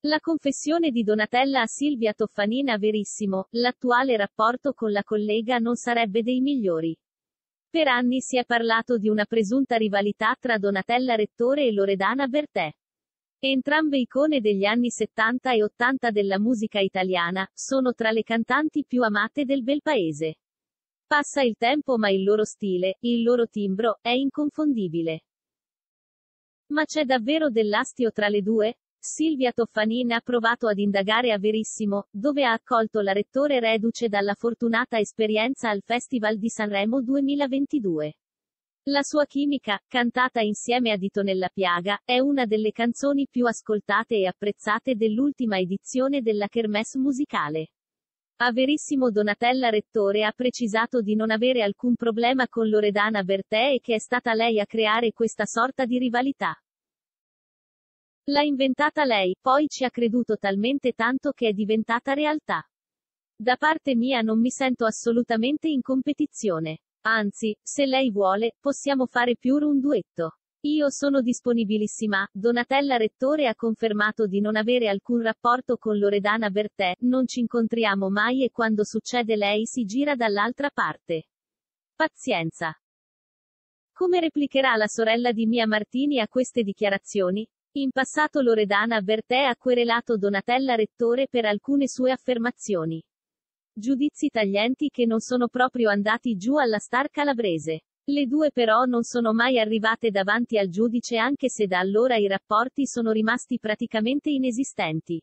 La confessione di Donatella a Silvia Toffanin. Verissimo, l'attuale rapporto con la collega non sarebbe dei migliori. Per anni si è parlato di una presunta rivalità tra Donatella Rettore e Loredana Bertè. Entrambe icone degli anni 70 e 80 della musica italiana, sono tra le cantanti più amate del bel paese. Passa il tempo ma il loro stile, il loro timbro, è inconfondibile. Ma c'è davvero dell'astio tra le due? Silvia Toffanin ha provato ad indagare a Verissimo, dove ha accolto la Rettore reduce dalla fortunata esperienza al Festival di Sanremo 2022. La sua chimica, cantata insieme a Dito nella piaga, è una delle canzoni più ascoltate e apprezzate dell'ultima edizione della Kermesse musicale. A Verissimo Donatella Rettore ha precisato di non avere alcun problema con Loredana Bertè e che è stata lei a creare questa sorta di rivalità. L'ha inventata lei, poi ci ha creduto talmente tanto che è diventata realtà. Da parte mia non mi sento assolutamente in competizione. Anzi, se lei vuole, possiamo fare pure un duetto. Io sono disponibilissima. Donatella Rettore ha confermato di non avere alcun rapporto con Loredana Bertè, non ci incontriamo mai e quando succede lei si gira dall'altra parte. Pazienza. Come replicherà la sorella di Mia Martini a queste dichiarazioni? In passato Loredana Bertè ha querelato Donatella Rettore per alcune sue affermazioni. Giudizi taglienti che non sono proprio andati giù alla star calabrese. Le due però non sono mai arrivate davanti al giudice anche se da allora i rapporti sono rimasti praticamente inesistenti.